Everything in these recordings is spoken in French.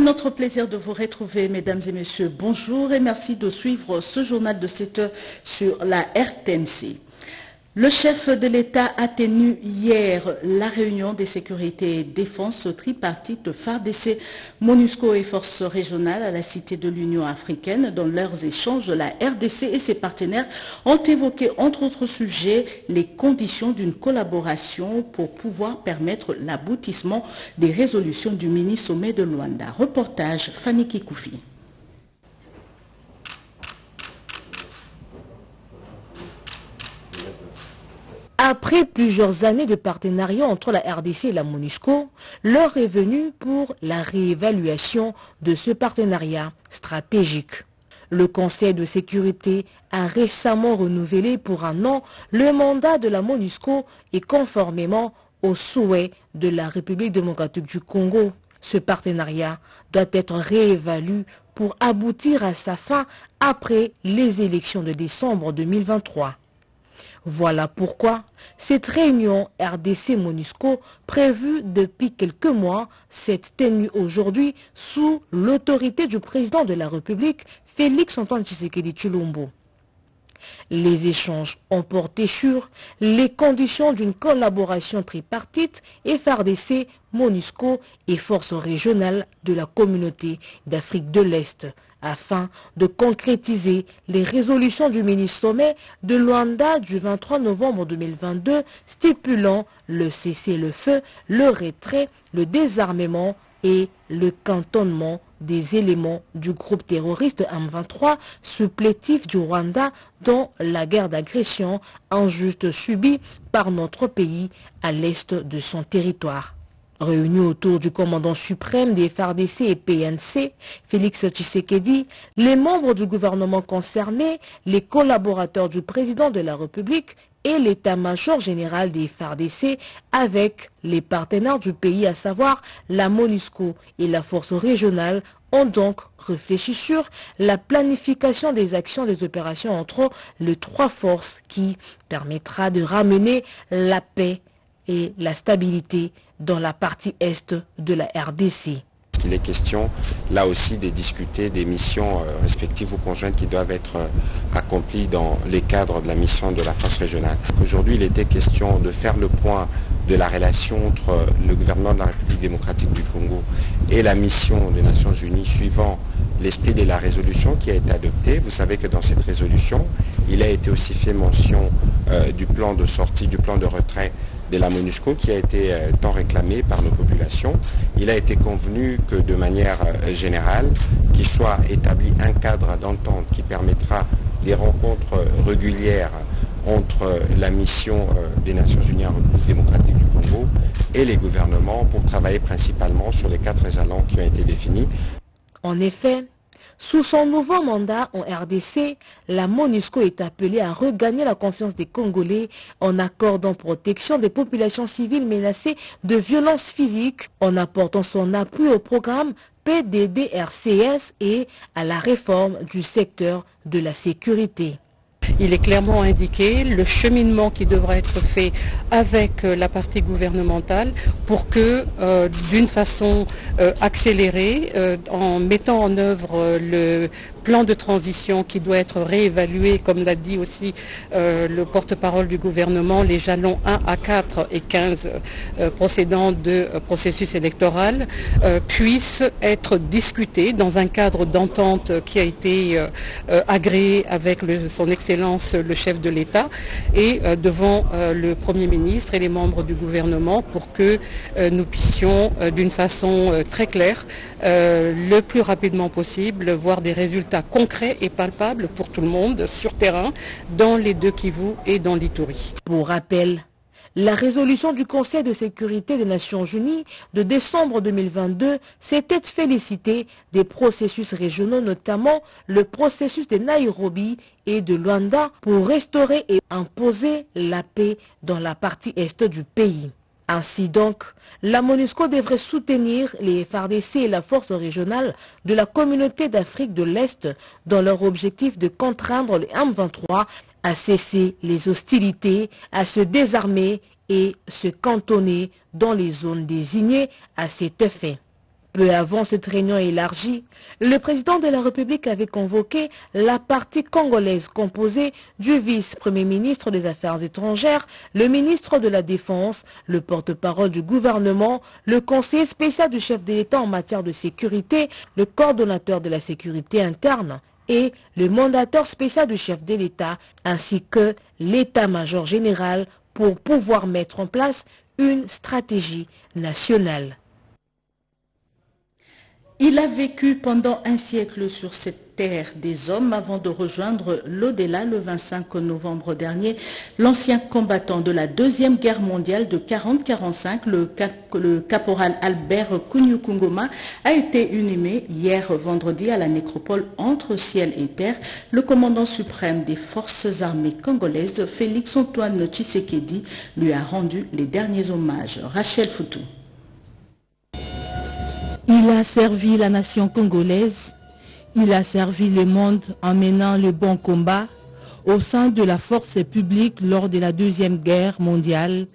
Notre plaisir de vous retrouver, mesdames et messieurs. Bonjour et merci de suivre ce journal de 7 heures sur la RTNC. Le chef de l'État a tenu hier la réunion des sécurités et défense tripartite FARDC, MONUSCO et forces régionales à la Cité de l'Union africaine. Dans leurs échanges, la RDC et ses partenaires ont évoqué, entre autres sujets, les conditions d'une collaboration pour pouvoir permettre l'aboutissement des résolutions du mini-sommet de Luanda. Reportage Fanny Kikoufi. Après plusieurs années de partenariat entre la RDC et la MONUSCO, l'heure est venue pour la réévaluation de ce partenariat stratégique. Le Conseil de sécurité a récemment renouvelé pour un an le mandat de la MONUSCO et conformément aux souhaits de la République démocratique du Congo. Ce partenariat doit être réévalué pour aboutir à sa fin après les élections de décembre 2023. Voilà pourquoi cette réunion RDC-MONUSCO prévue depuis quelques mois s'est tenue aujourd'hui sous l'autorité du président de la République, Félix-Antoine Tshisekedi Tshilombo. Les échanges ont porté sur les conditions d'une collaboration tripartite FARDC, MONUSCO et forces régionales de la communauté d'Afrique de l'Est afin de concrétiser les résolutions du mini-sommet de Luanda du 23 novembre 2022 stipulant le cessez-le-feu, le retrait, le désarmement et le cantonnement des éléments du groupe terroriste M23 supplétif du Rwanda dans la guerre d'agression injuste subie par notre pays à l'est de son territoire. Réunis autour du commandant suprême des FARDC et PNC, Félix Tshisekedi, les membres du gouvernement concerné, les collaborateurs du président de la République et l'état-major général des FARDC avec les partenaires du pays, à savoir la MONUSCO et la force régionale, ont donc réfléchi sur la planification des actions des opérations entre les trois forces qui permettra de ramener la paix et la stabilité dans la partie est de la RDC. Il est question là aussi de discuter des missions respectives ou conjointes qui doivent être accomplies dans les cadres de la mission de la force régionale. Aujourd'hui, il était question de faire le point de la relation entre le gouvernement de la République démocratique du Congo et la mission des Nations Unies suivant l'esprit de la résolution qui a été adoptée. Vous savez que dans cette résolution, il a été aussi fait mention du plan de sortie, du plan de retrait de la MONUSCO qui a été tant réclamé par nos populations. Il a été convenu que de manière générale, qu'il soit établi un cadre d'entente qui permettra des rencontres régulières entre la mission des Nations Unies en République démocratique du Congo et les gouvernements pour travailler principalement sur les 4 jalons qui ont été définis. En effet, sous son nouveau mandat en RDC, la MONUSCO est appelée à regagner la confiance des Congolais en accordant protection des populations civiles menacées de violences physiques, en apportant son appui au programme PDDRCS et à la réforme du secteur de la sécurité. Il est clairement indiqué le cheminement qui devra être fait avec la partie gouvernementale pour que, d'une façon accélérée, en mettant en œuvre le plan de transition qui doit être réévalué, comme l'a dit aussi le porte-parole du gouvernement, les jalons 1 à 4 et 15 procédant de processus électoral puissent être discutés dans un cadre d'entente qui a été agréé avec son Excellence le chef de l'État et devant le Premier ministre et les membres du gouvernement pour que nous puissions d'une façon très claire le plus rapidement possible voir des résultats concrets et palpables pour tout le monde sur terrain dans les deux Kivu et dans l'Ituri. Pour rappel, la résolution du Conseil de sécurité des Nations Unies de décembre 2022 s'était félicitée des processus régionaux, notamment le processus de Nairobi et de Luanda pour restaurer et imposer la paix dans la partie est du pays. Ainsi donc, la MONUSCO devrait soutenir les FARDC et la force régionale de la communauté d'Afrique de l'Est dans leur objectif de contraindre les M23 à cesser les hostilités, à se désarmer et se cantonner dans les zones désignées à cet effet. Peu avant cette réunion élargie, le président de la République avait convoqué la partie congolaise composée du vice-premier ministre des Affaires étrangères, le ministre de la Défense, le porte-parole du gouvernement, le conseiller spécial du chef de l'État en matière de sécurité, le coordonnateur de la sécurité interne et le mandataire spécial du chef de l'État, ainsi que l'état-major général pour pouvoir mettre en place une stratégie nationale. Il a vécu pendant un siècle sur cette terre des hommes avant de rejoindre l'au-delà le 25 novembre dernier. L'ancien combattant de la Deuxième Guerre mondiale de 40-45, le caporal Albert Kounoukouнгoma, a été inhumé hier vendredi à la nécropole entre ciel et terre. Le commandant suprême des forces armées congolaises, Félix Antoine Tshisekedi, lui a rendu les derniers hommages. Rachel Foutou. Il a servi la nation congolaise, il a servi le monde en menant le bon combat au sein de la force publique lors de la Deuxième Guerre mondiale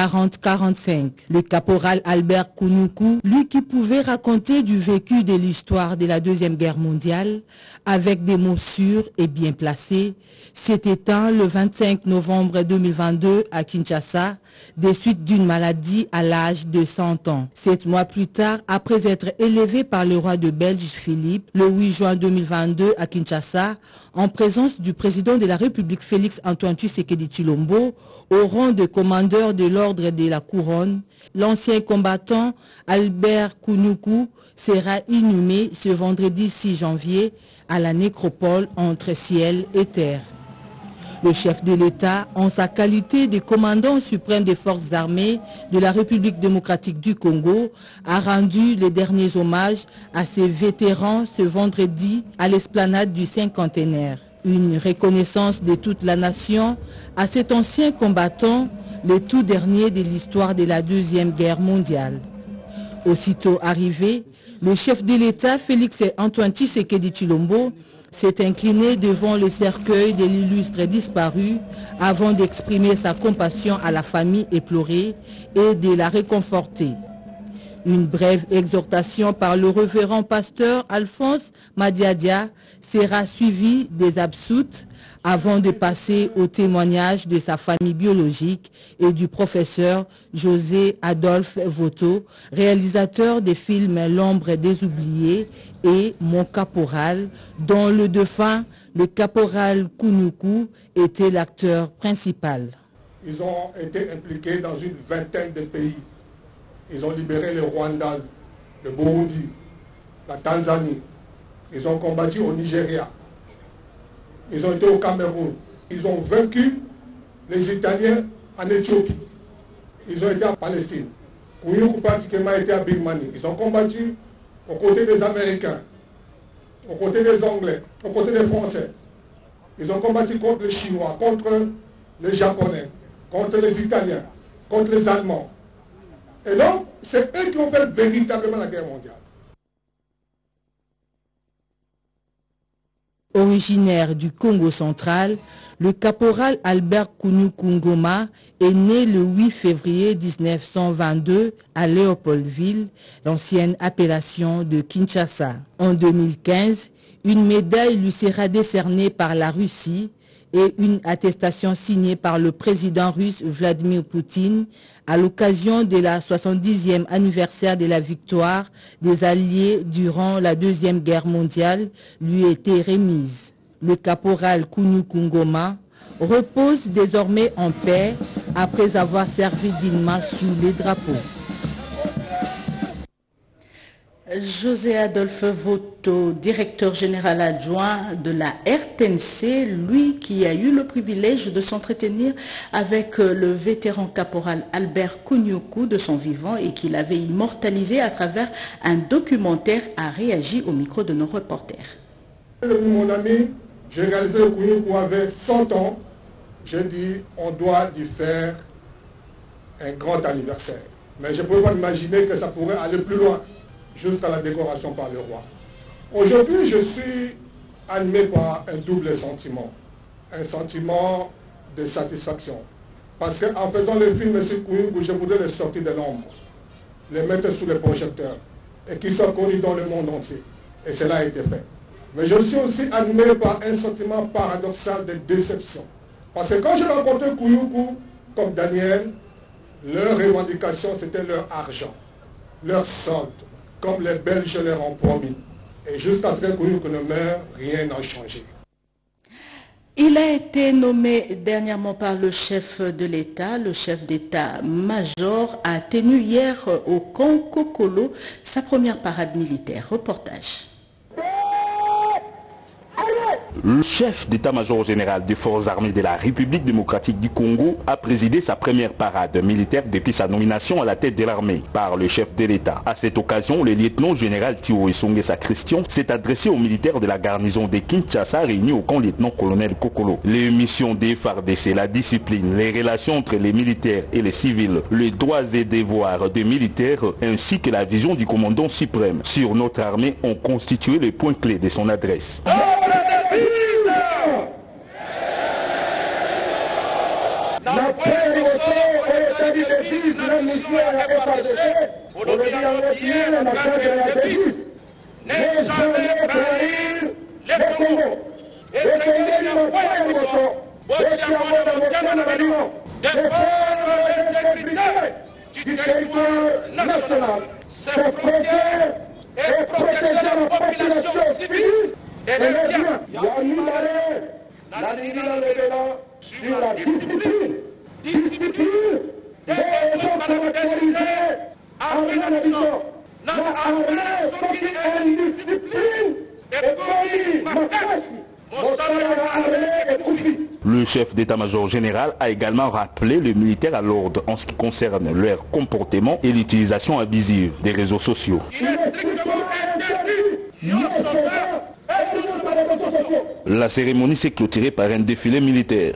40-45. Le caporal Albert Kounoukouнгoma, lui qui pouvait raconter du vécu de l'histoire de la Deuxième Guerre mondiale avec des mots sûrs et bien placés, s'est éteint le 25 novembre 2022 à Kinshasa des suites d'une maladie à l'âge de 100 ans. 7 mois plus tard, après être élevé par le roi de Belge Philippe le 8 juin 2022 à Kinshasa, en présence du président de la République Félix Antoine Tshisekedi Tshilombo, au rang de commandeur de l'ordre de la couronne, l'ancien combattant Albert Kounoukouнгoma sera inhumé ce vendredi 6 janvier à la nécropole entre ciel et terre. Le chef de l'État, en sa qualité de commandant suprême des forces armées de la République démocratique du Congo, a rendu les derniers hommages à ces vétérans ce vendredi à l'esplanade du cinquantenaire. Une reconnaissance de toute la nation à cet ancien combattant, le tout dernier de l'histoire de la Deuxième Guerre mondiale. Aussitôt arrivé, le chef de l'État, Félix Antoine Tshisekedi Tshilombo, s'est incliné devant le cercueil de l'illustre disparu avant d'exprimer sa compassion à la famille éplorée et de la réconforter. Une brève exhortation par le révérend pasteur Alphonse Madiadia sera suivie des absoutes avant de passer au témoignage de sa famille biologique et du professeur José Adolphe Voto, réalisateur des films L'ombre des oubliés et Mon caporal, dont le défunt, le caporal Kounoukouнгoma, était l'acteur principal. Ils ont été impliqués dans une vingtaine de pays. Ils ont libéré le Rwanda, le Burundi, la Tanzanie. Ils ont combattu au Nigeria. Ils ont été au Cameroun. Ils ont vaincu les Italiens en Éthiopie. Ils ont été en Palestine. Kounoukouнгoma pratiquement été à Big Mani. Ils ont combattu aux côtés des Américains, aux côtés des Anglais, aux côtés des Français. Ils ont combattu contre les Chinois, contre les Japonais, contre les Italiens, contre les Allemands. Et donc, c'est eux qui ont fait véritablement la guerre mondiale. Originaire du Congo central, le caporal Albert Kounoukouнгoma est né le 8 février 1922 à Léopoldville, l'ancienne appellation de Kinshasa. En 2015, une médaille lui sera décernée par la Russie et une attestation signée par le président russe Vladimir Poutine à l'occasion de la 70e anniversaire de la victoire des Alliés durant la Deuxième Guerre mondiale lui était remise. Le caporal Kounoukouнгoma repose désormais en paix après avoir servi dignement sous les drapeaux. José Adolphe Voto, directeur général adjoint de la RTNC, lui qui a eu le privilège de s'entretenir avec le vétéran caporal Albert Kounoukouнгoma de son vivant et qu'il avait immortalisé à travers un documentaire, a réagi au micro de nos reporters. Mon ami, j'ai réalisé que Kounoukouнгoma avait 100 ans. J'ai dit, on doit lui faire un grand anniversaire. Mais je ne peux pas imaginer que ça pourrait aller plus loin, jusqu'à la décoration par le roi. Aujourd'hui, je suis animé par un double sentiment. Un sentiment de satisfaction. Parce qu'en faisant le film M. Kounoukouнгoma, je voudrais les sortir de l'ombre, les mettre sous les projecteurs, et qu'il soit connu dans le monde entier. Et cela a été fait. Mais je suis aussi animé par un sentiment paradoxal de déception. Parce que quand je rencontrais Kouyoukou, comme Daniel, leur revendication, c'était leur argent, leur solde, comme les Belges leur ont promis. Et jusqu'à ce que Kouyoukou ne meure, rien n'a changé. Il a été nommé dernièrement par le chef de l'État. Le chef d'État-major a tenu hier au camp Kokolo sa première parade militaire. Reportage. Le chef d'état-major général des forces armées de la République démocratique du Congo a présidé sa première parade militaire depuis sa nomination à la tête de l'armée par le chef de l'État. À cette occasion, le lieutenant général Thio Esongesa Christian s'est adressé aux militaires de la garnison de Kinshasa réunis au camp lieutenant-colonel Kokolo. Les missions des FARDC, la discipline, les relations entre les militaires et les civils, les droits et devoirs des militaires ainsi que la vision du commandant suprême sur notre armée ont constitué les points clés de son adresse. La paix au établi des vies, la mission est partagée pour le bien la nation de la devise. N'est jamais trahir les Congos. Et c'est une fois et moto, votiamo la motion de l'Union, défendre l'intégrité du territoire national, ses frontières et protéger la population civile et les biens. La ligne sur la discipline des raisons caractérisées armée la mission. La armée sont une discipline et commis Le chef d'état-major général a également rappelé les militaires à l'ordre en ce qui concerne leur comportement et l'utilisation abusive des réseaux sociaux. La cérémonie s'est clôturée par un défilé militaire.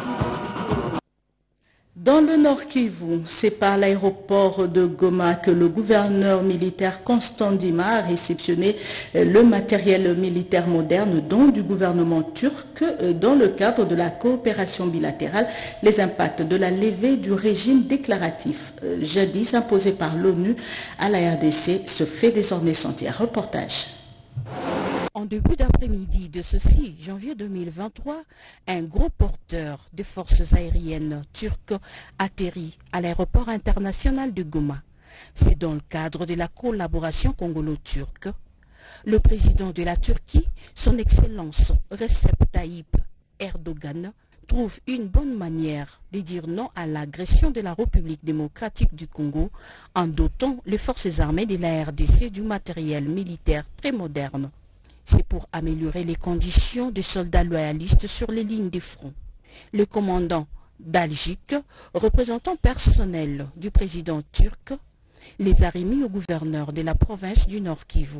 Dans le Nord Kivu, c'est par l'aéroport de Goma que le gouverneur militaire Constant Dima a réceptionné le matériel militaire moderne don du gouvernement turc dans le cadre de la coopération bilatérale. Les impacts de la levée du régime déclaratif jadis imposé par l'ONU à la RDC se fait désormais sentir. Reportage. En début d'après-midi de ce 6 janvier 2023, un gros porteur des forces aériennes turques atterrit à l'aéroport international de Goma. C'est dans le cadre de la collaboration congolo-turque. Le président de la Turquie, son Excellence Recep Tayyip Erdogan, trouve une bonne manière de dire non à l'agression de la République démocratique du Congo en dotant les forces armées de la RDC du matériel militaire très moderne. C'est pour améliorer les conditions des soldats loyalistes sur les lignes de front. Le commandant d'Algique, représentant personnel du président turc, les a remis au gouverneur de la province du Nord Kivu.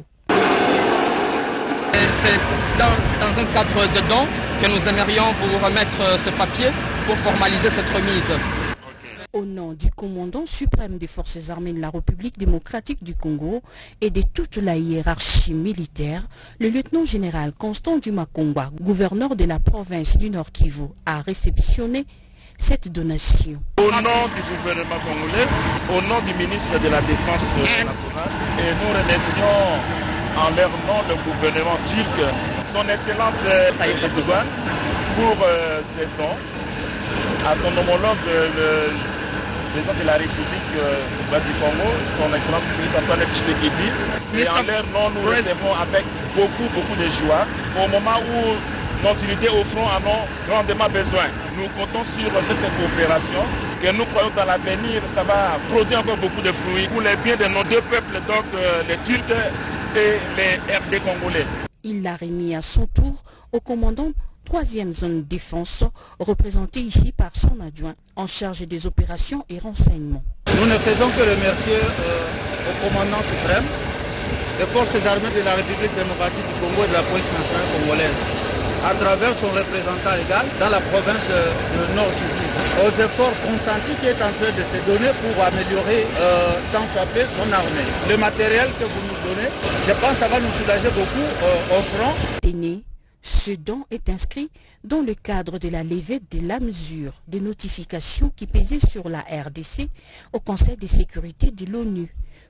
C'est dans un cadre de don que nous aimerions vous remettre ce papier pour formaliser cette remise. Au nom du commandant suprême des forces armées de la République démocratique du Congo et de toute la hiérarchie militaire, le lieutenant-général Constant Dima Kongwa, gouverneur de la province du Nord Kivu, a réceptionné cette donation. Au nom du gouvernement congolais, au nom du ministre de la Défense nationale, et nous remercions en leur nom le gouvernement turc, son Excellence Tayyip Erdogan, pour ces dons à son homologue, le président de la République du Congo, son Excellence Félix-Antoine Tshisekedi. Et en leur nom, nous recevons avec beaucoup de joie au moment où nos unités au front en ont grandement besoin. Nous comptons sur cette coopération que nous croyons dans l'avenir, ça va produire encore beaucoup de fruits pour les biens de nos deux peuples, donc les Turcs et les RD congolais. Il l'a remis à son tour au commandant 3e zone défense, représenté ici par son adjoint en charge des opérations et renseignements. Nous ne faisons que remercier au commandant suprême des forces armées de la République démocratique du Congo et de la police nationale congolaise, à travers son représentant légal dans la province de Nord Kivu, aux efforts consentis qui est en train de se donner pour améliorer tant soit peu son armée. Le matériel que vous nous donnez, je pense que ça va nous soulager beaucoup au front. Ce don est inscrit dans le cadre de la levée de la mesure des notifications qui pesaient sur la RDC au Conseil de sécurité de l'ONU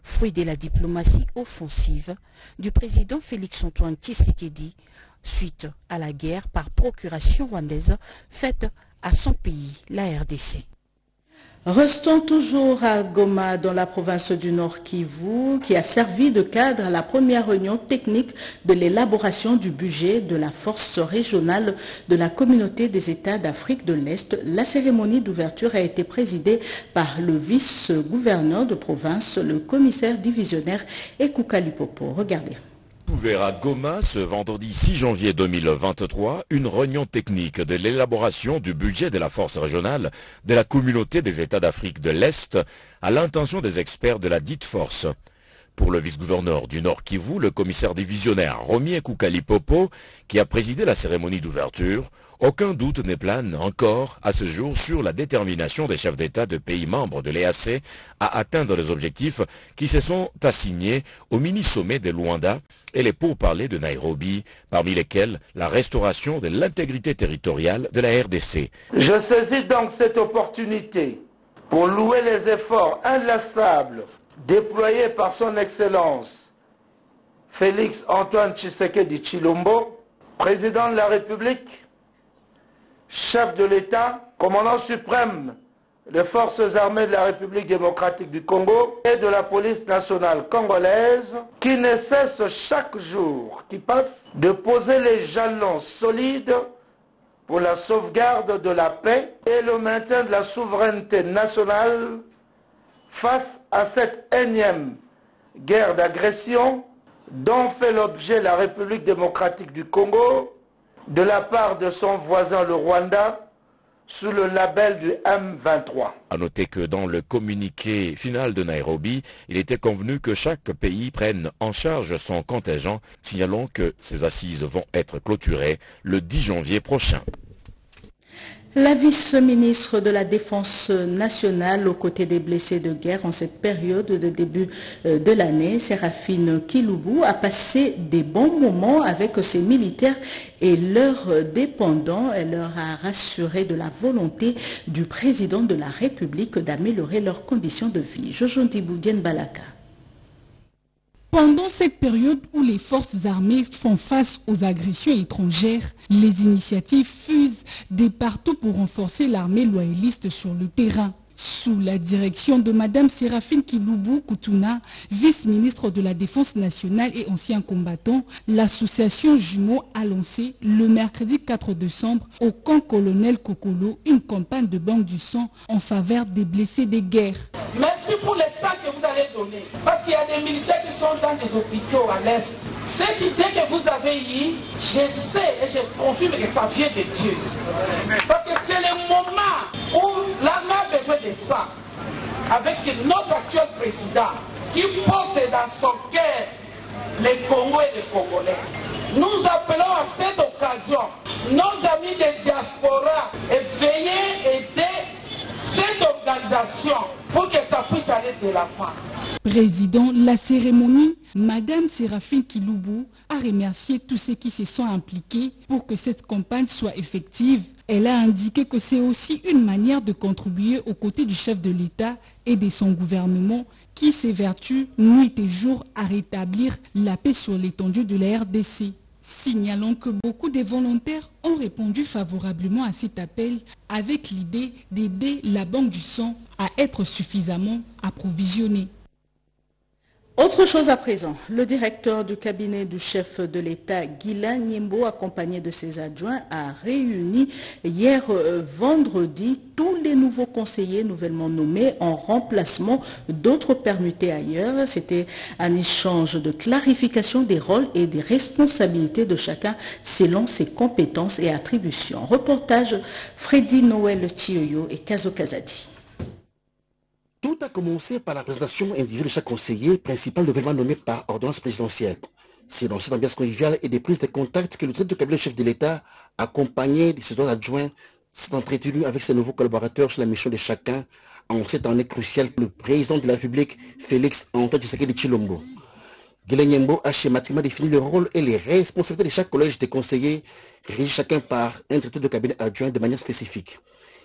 fruit de la diplomatie offensive du président Félix-Antoine Tshisekedi suite à la guerre par procuration rwandaise faite à son pays, la RDC. Restons toujours à Goma, dans la province du Nord Kivu, qui a servi de cadre à la première réunion technique de l'élaboration du budget de la force régionale de la communauté des États d'Afrique de l'Est. La cérémonie d'ouverture a été présidée par le vice-gouverneur de province, le commissaire divisionnaire Ekuka Lipopo. Regardez. Ouvert à Goma ce vendredi 6 janvier 2023, une réunion technique de l'élaboration du budget de la force régionale de la communauté des États d'Afrique de l'Est à l'intention des experts de la dite force. Pour le vice-gouverneur du Nord Kivu, le commissaire divisionnaire Romi Ekuka Lipopo, qui a présidé la cérémonie d'ouverture, aucun doute ne plane encore à ce jour sur la détermination des chefs d'État de pays membres de l'EAC à atteindre les objectifs qui se sont assignés au mini-sommet de Luanda et les pourparlers de Nairobi, parmi lesquels la restauration de l'intégrité territoriale de la RDC. Je saisis donc cette opportunité pour louer les efforts inlassables déployés par son Excellence Félix-Antoine Tshisekedi Tshilombo, président de la République, chef de l'État, commandant suprême des forces armées de la République démocratique du Congo et de la police nationale congolaise, qui ne cesse chaque jour qui passe de poser les jalons solides pour la sauvegarde de la paix et le maintien de la souveraineté nationale face à cette énième guerre d'agression dont fait l'objet la République démocratique du Congo de la part de son voisin le Rwanda sous le label du M23. A noter que dans le communiqué final de Nairobi, il était convenu que chaque pays prenne en charge son contingent, signalant que ces assises vont être clôturées le 10 janvier prochain. La vice-ministre de la Défense nationale aux côtés des blessés de guerre en cette période de début de l'année, Séraphine Kiloubou, a passé des bons moments avec ses militaires et leurs dépendants. Elle leur a rassuré de la volonté du président de la République d'améliorer leurs conditions de vie. Jojo Ndiboudienne Balaka. Pendant cette période où les forces armées font face aux agressions étrangères, les initiatives fusent de partout pour renforcer l'armée loyaliste sur le terrain. Sous la direction de Mme Séraphine Kiloubou Koutouna, vice-ministre de la Défense nationale et ancien combattant, l'association Jumeaux a lancé le mercredi 4 décembre au camp colonel Kokolo une campagne de banque du sang en faveur des blessés des guerres. Merci pour les sacs que vous allez donner, parce qu'il y a des militaires qui sont dans des hôpitaux à l'Est. Cette idée que vous avez eue, je sais et je confirme que ça vient de Dieu. Parce que c'est le moment où l'armée a besoin de ça, avec notre actuel président qui porte dans son cœur les Congos et les Congolais. Nous appelons à cette occasion nos amis de diaspora et veillez aider cette organisation pour que ça puisse aller de la fin. Président de la cérémonie, Mme Séraphine Kiloubou a remercié tous ceux qui se sont impliqués pour que cette campagne soit effective. Elle a indiqué que c'est aussi une manière de contribuer aux côtés du chef de l'État et de son gouvernement qui s'évertue nuit et jour à rétablir la paix sur l'étendue de la RDC. Signalons que beaucoup de volontaires ont répondu favorablement à cet appel avec l'idée d'aider la banque du sang à être suffisamment approvisionnée. Autre chose à présent, le directeur du cabinet du chef de l'État, Guila Nyembo, accompagné de ses adjoints, a réuni hier vendredi tous les nouveaux conseillers nouvellement nommés en remplacement d'autres permutés ailleurs. C'était un échange de clarification des rôles et des responsabilités de chacun selon ses compétences et attributions. Reportage Freddy Noël Chioyo et Kazo Kazadi. Tout a commencé par la présentation individuelle de chaque conseiller principal nouvellement nommé par ordonnance présidentielle. C'est dans cette ambiance conviviale et des prises de contact que le directeur du cabinet chef de l'État, accompagné de ses autres adjoints, s'est entretenu avec ses nouveaux collaborateurs sur la mission de chacun en cette année cruciale pour le président de la République, Félix-Antoine Tshisekedi Tshilombo. Guila Nyembo a schématiquement défini le rôle et les responsabilités de chaque collège de conseillers, régi chacun par un directeur de cabinet adjoint de manière spécifique.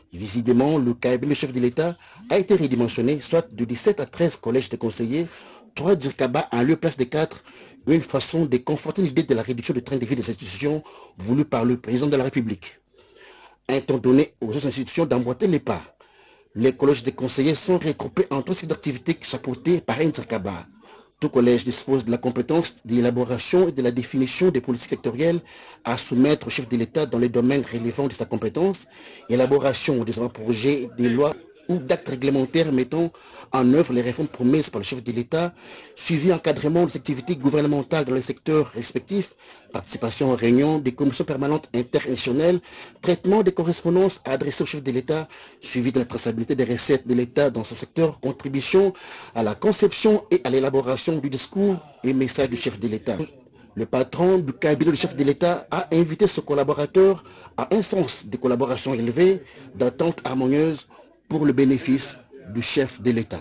Visiblement, le cabinet chef de l'État a été redimensionné, soit de 17 à 13 collèges de conseillers, 3 dirkaba en lieu et place des 4, une façon de conforter l'idée de la réduction du train de vie des institutions voulue par le président de la République. Un temps donné aux autres institutions d'emboîter les pas. Les collèges des conseillers sont regroupés en 3 sites d'activité chapeautés par un dirkaba. Tout collège dispose de la compétence d'élaboration et de la définition des politiques sectorielles à soumettre au chef de l'État dans les domaines relevant de sa compétence, élaboration des projets, des lois ou d'actes réglementaires mettant en œuvre les réformes promises par le chef de l'État, suivi encadrement des activités gouvernementales dans les secteurs respectifs, participation aux réunions des commissions permanentes interinstitutionnelles, traitement des correspondances adressées au chef de l'État, suivi de la traçabilité des recettes de l'État dans son secteur, contribution à la conception et à l'élaboration du discours et message du chef de l'État. Le patron du cabinet du chef de l'État a invité ses collaborateurs à un sens de collaboration élevé, d'attente harmonieuse pour le bénéfice du chef de l'État.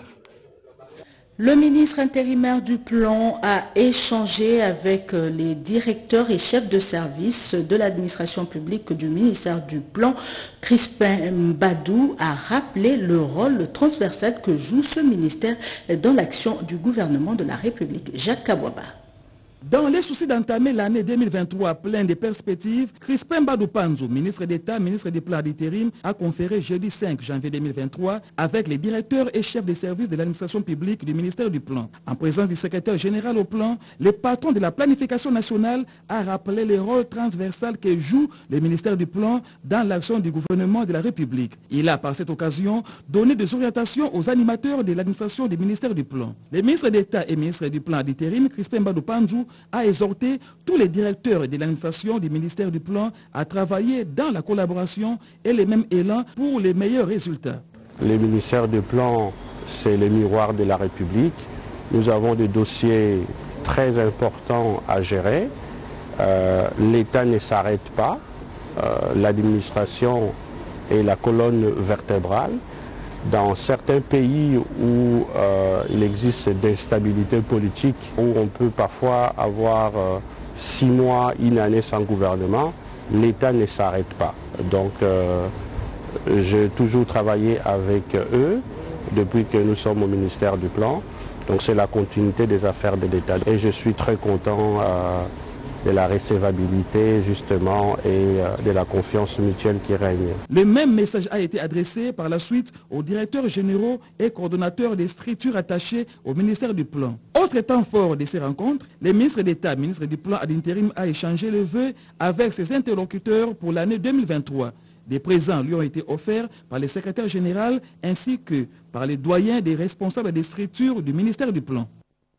Le ministre intérimaire du Plan a échangé avec les directeurs et chefs de service de l'administration publique du ministère du Plan. Crispin Mbadou a rappelé le rôle transversal que joue ce ministère dans l'action du gouvernement de la République. Jacques Kabouaba. Dans les soucis d'entamer l'année 2023 plein de perspectives, Crispin Mbadou Panzo, ministre d'État, ministre des Plans d'intérim, a conféré jeudi 5 janvier 2023 avec les directeurs et chefs des services de l'administration publique du ministère du Plan. En présence du secrétaire général au Plan, le patron de la planification nationale a rappelé le rôle transversal que joue le ministère du Plan dans l'action du gouvernement de la République. Il a par cette occasion donné des orientations aux animateurs de l'administration du ministère du Plan. Le ministre d'État et ministre du Plan d'intérim, Crispin Mbadou Panzo, a exhorté tous les directeurs de l'administration du ministère du Plan à travailler dans la collaboration et le même élan pour les meilleurs résultats. Le ministère du Plan, c'est le miroir de la République. Nous avons des dossiers très importants à gérer. L'État ne s'arrête pas. L'administration est la colonne vertébrale. Dans certains pays où il existe d'instabilité politique, où on peut parfois avoir 6 mois, 1 année sans gouvernement, l'État ne s'arrête pas. Donc j'ai toujours travaillé avec eux depuis que nous sommes au ministère du Plan. Donc c'est la continuité des affaires de l'État. Et je suis très content de la recevabilité justement et de la confiance mutuelle qui règne. Le même message a été adressé par la suite aux directeurs généraux et coordonnateurs des structures attachées au ministère du Plan. Autre temps fort de ces rencontres, le ministre d'État, ministre du Plan à l'intérim, a échangé le vœu avec ses interlocuteurs pour l'année 2023. Des présents lui ont été offerts par le secrétaire général ainsi que par les doyens des responsables des structures du ministère du Plan.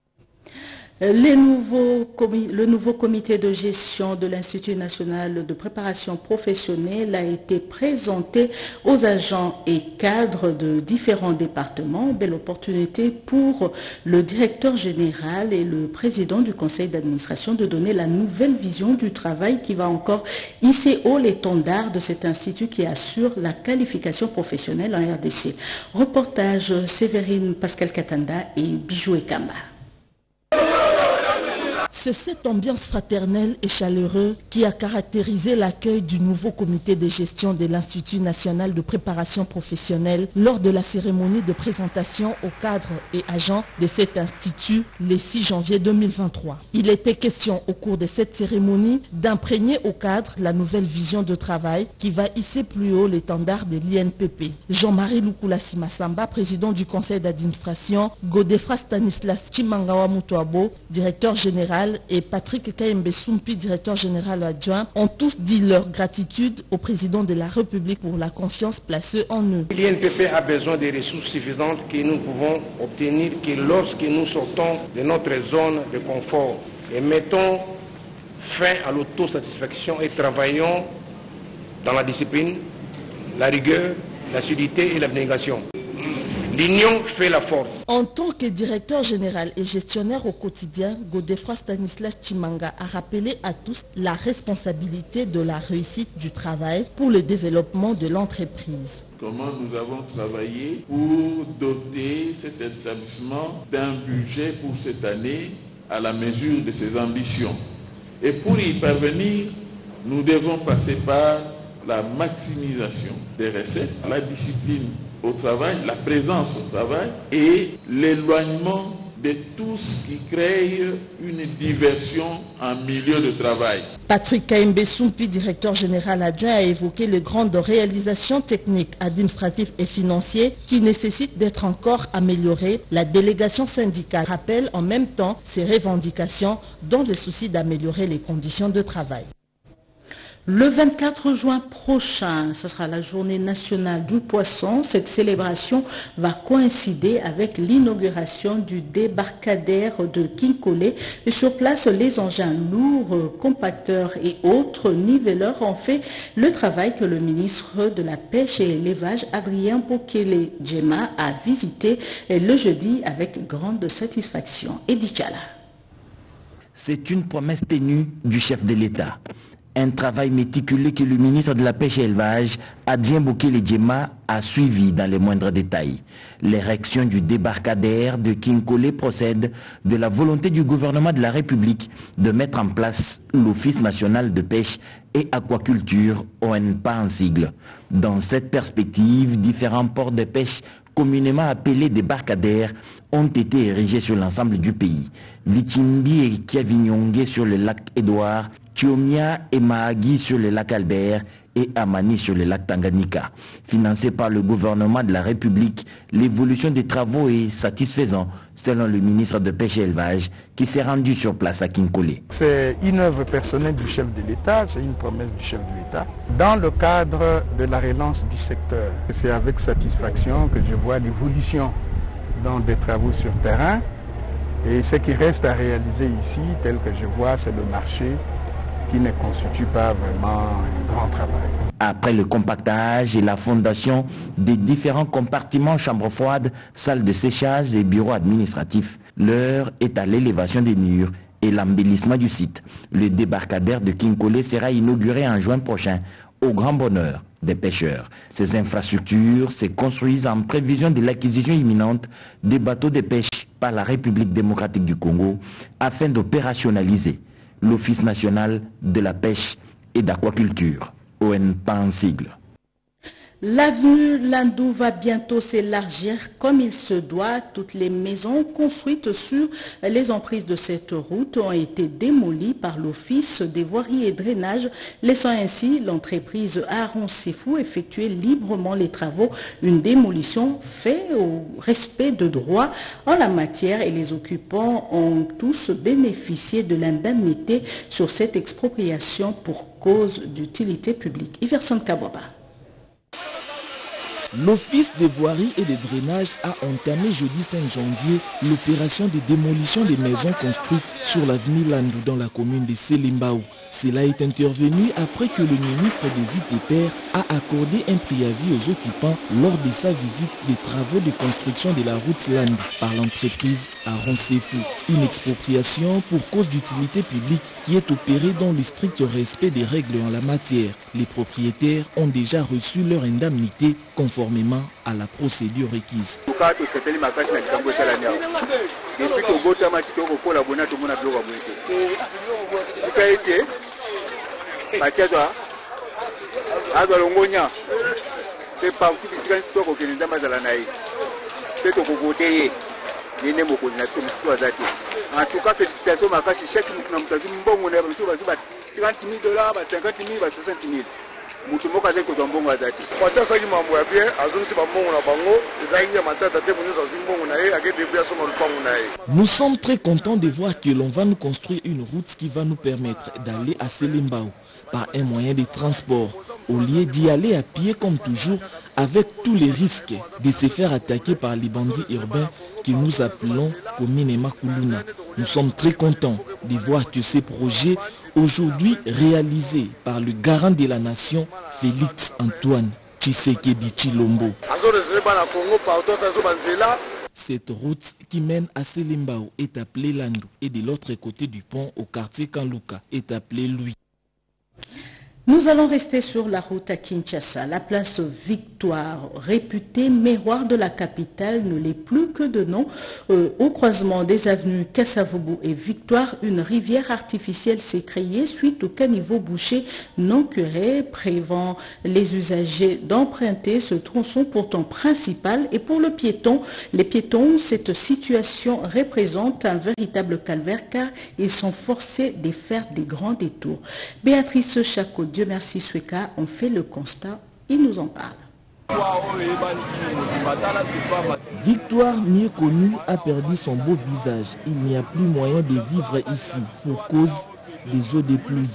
Le nouveau comité de gestion de l'Institut national de préparation professionnelle a été présenté aux agents et cadres de différents départements. Belle opportunité pour le directeur général et le président du conseil d'administration de donner la nouvelle vision du travail qui va encore hisser haut l'étendard de cet institut qui assure la qualification professionnelle en RDC. Reportage Séverine Pascal Katanda et Bijou Ekamba. C'est cette ambiance fraternelle et chaleureuse qui a caractérisé l'accueil du nouveau comité de gestion de l'Institut national de préparation professionnelle lors de la cérémonie de présentation aux cadres et agents de cet institut le 6 janvier 2023. Il était question au cours de cette cérémonie d'imprégner aux cadres la nouvelle vision de travail qui va hisser plus haut l'étendard de l'INPP. Jean-Marie Lukulasi Massamba, président du conseil d'administration, Godefra Stanislas Chimangawa Mutuabo, directeur général, et Patrick Kayembe Soumpi, directeur général adjoint, ont tous dit leur gratitude au président de la République pour la confiance placée en eux. L'INPP a besoin de ressources suffisantes que nous pouvons obtenir que lorsque nous sortons de notre zone de confort et mettons fin à l'autosatisfaction et travaillons dans la discipline, la rigueur, la solidité et l'abnégation. L'union fait la force. En tant que directeur général et gestionnaire au quotidien, Godefra Stanislas Chimanga a rappelé à tous la responsabilité de la réussite du travail pour le développement de l'entreprise. Comment nous avons travaillé pour doter cet établissement d'un budget pour cette année à la mesure de ses ambitions. Et pour y parvenir, nous devons passer par la maximisation des recettes, la discipline au travail, la présence au travail et l'éloignement de tout ce qui crée une diversion en milieu de travail. Patrick Kaimbe Soumpi, directeur général adjoint, a évoqué les grandes réalisations techniques, administratives et financières qui nécessitent d'être encore améliorées. La délégation syndicale rappelle en même temps ses revendications dans le souci d'améliorer les conditions de travail. Le 24 juin prochain, ce sera la journée nationale du poisson. Cette célébration va coïncider avec l'inauguration du débarcadère de Kinkole. Et sur place, les engins lourds, compacteurs et autres nivelleurs ont fait le travail que le ministre de la Pêche et l'Élevage, Adrien Bokele-Djema, a visité le jeudi avec grande satisfaction. Edi Tchala. C'est une promesse tenue du chef de l'État. Un travail méticuleux que le ministre de la Pêche et l'Élevage, Adrien Bokele-Djema, a suivi dans les moindres détails. L'érection du débarcadère de Kinkole procède de la volonté du gouvernement de la République de mettre en place l'Office national de pêche et aquaculture, ONPA en sigle. Dans cette perspective, différents ports de pêche communément appelés débarcadères ont été érigés sur l'ensemble du pays. Vichimbi et Kiavinyongue sur le lac Édouard, Tiomia et Mahagi sur le lac Albert et Amani sur le lac Tanganyika. Financé par le gouvernement de la République, l'évolution des travaux est satisfaisante selon le ministre de Pêche et Élevage qui s'est rendu sur place à Kinkole. C'est une œuvre personnelle du chef de l'État, c'est une promesse du chef de l'État. Dans le cadre de la relance du secteur, c'est avec satisfaction que je vois l'évolution dans des travaux sur terrain. Et ce qui reste à réaliser ici, tel que je vois, c'est le marché qui ne constitue pas vraiment un grand travail. Après le compactage et la fondation des différents compartiments, chambres froides, salles de séchage et bureaux administratifs, l'heure est à l'élévation des murs et l'embellissement du site. Le débarcadère de Kinkole sera inauguré en juin prochain, au grand bonheur des pêcheurs. Ces infrastructures se construisent en prévision de l'acquisition imminente des bateaux de pêche par la République démocratique du Congo afin d'opérationnaliser l'Office national de la pêche et d'aquaculture, ONPA en sigle. L'avenue Landou va bientôt s'élargir comme il se doit. Toutes les maisons construites sur les emprises de cette route ont été démolies par l'Office des voiries et drainages, laissant ainsi l'entreprise Aaron Sefou effectuer librement les travaux. Une démolition faite au respect de droit en la matière et les occupants ont tous bénéficié de l'indemnité sur cette expropriation pour cause d'utilité publique. Iverson Kababa. L'Office des voiries et des drainages a entamé jeudi 5 janvier l'opération de démolition des maisons construites sur l'avenue Landou dans la commune de Selimbao. Cela est intervenu après que le ministre des ITPR a accordé un préavis aux occupants lors de sa visite des travaux de construction de la route Landou par l'entreprise Aaron Sefou. Une expropriation pour cause d'utilité publique qui est opérée dans le strict respect des règles en la matière. Les propriétaires ont déjà reçu leur indemnité conformément à la procédure requise. En tout cas, félicitations, chaque mbongo na 30 000 dollars, 50 000, 60 000. Nous sommes très contents de voir que l'on va nous construire une route qui va nous permettre d'aller à Selimbao par un moyen de transport, au lieu d'y aller à pied comme toujours, avec tous les risques de se faire attaquer par les bandits urbains que nous appelons communément Kuluna. Nous sommes très contents de voir que ces projets, aujourd'hui réalisés par le garant de la nation, Félix Antoine Tshisekedi Tshilombo. Cette route qui mène à Selimbao est appelée Landou et de l'autre côté du pont au quartier Kanluka est appelée Louis. Nous allons rester sur la route à Kinshasa. La place Victor Victoire, réputé miroir de la capitale, ne l'est plus que de nom. Au croisement des avenues Kassavougou et Victoire, une rivière artificielle s'est créée suite au caniveau bouché non curé, prévant les usagers d'emprunter ce tronçon pourtant principal. Et pour les piétons, cette situation représente un véritable calvaire car ils sont forcés de faire des grands détours. Béatrice Chaco, Dieu merci Sweka, on fait le constat, il nous en parle. Victoire, mieux connue, a perdu son beau visage. Il n'y a plus moyen de vivre ici pour cause des eaux de pluie.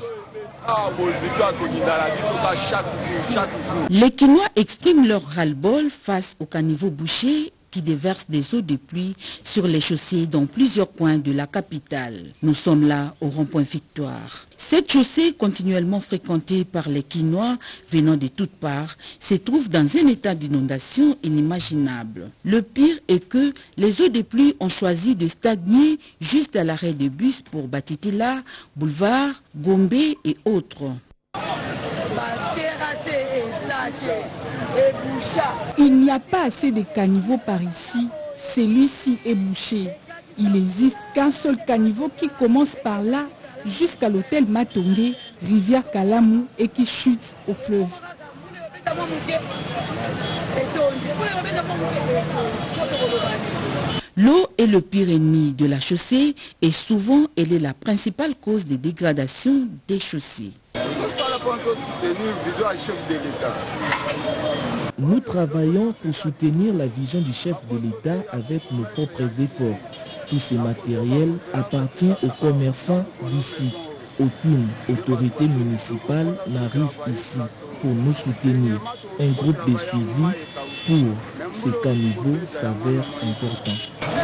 Les Quinois expriment leur ras-le-bol face au caniveau bouché qui déverse des eaux de pluie sur les chaussées dans plusieurs coins de la capitale. Nous sommes là au rond-point Victoire. Cette chaussée, continuellement fréquentée par les Quinois venant de toutes parts, se trouve dans un état d'inondation inimaginable. Le pire est que les eaux de pluie ont choisi de stagner juste à l'arrêt de bus pour Batitila, Boulevard, Gombe et autres. Il n'y a pas assez de caniveaux par ici. Celui-ci est bouché. Il n'existe qu'un seul caniveau qui commence par là jusqu'à l'hôtel Matongé, rivière Kalamou, et qui chute au fleuve. L'eau est le pire ennemi de la chaussée et souvent elle est la principale cause des dégradations des chaussées. Nous travaillons pour soutenir la vision du chef de l'État avec nos propres efforts. Tout ce matériel appartient aux commerçants d'ici. Aucune autorité municipale n'arrive ici pour nous soutenir. Un groupe de suivi pour ces caniveaux s'avère important.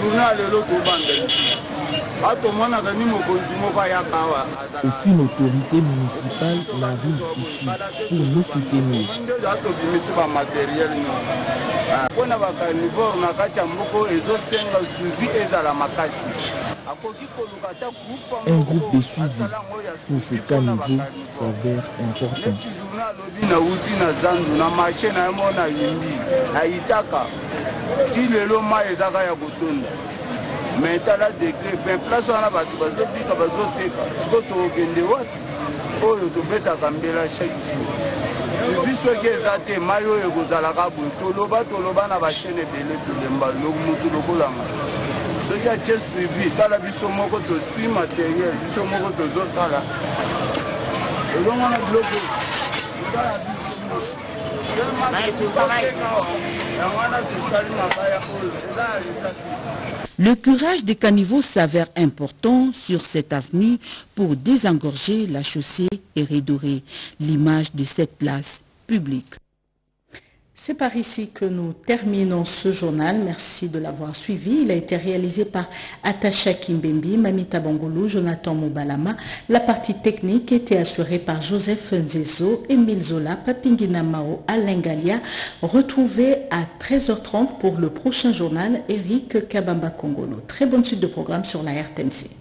Aucune autorité municipale n'arrive ici pour nous soutenir. Un groupe de suivi pour ces caniveaux s'avère important. Mentala degré 20 place wana bato bazobika bazoteka siko tokende wapi oyo tobetaka mbela chaque jour biso ke eza te mai oyo ekozalaka boye toloba na bachaine ebele tolemba mutu lokolanga soki atie suivi tala biso moko totui materiel biso moko tozotala ezomona biloko Le curage des caniveaux s'avère important sur cette avenue pour désengorger la chaussée et redorer l'image de cette place publique. C'est par ici que nous terminons ce journal. Merci de l'avoir suivi. Il a été réalisé par Atasha Kimbembi, Mamita Bangolo, Jonathan Mobalama. La partie technique était assurée par Joseph Nzezo, Emile Zola, Papingina Mao, Alain Galia. Retrouvez à 13h30 pour le prochain journal Eric Kabamba Kongolo. Très bonne suite de programme sur la RTNC.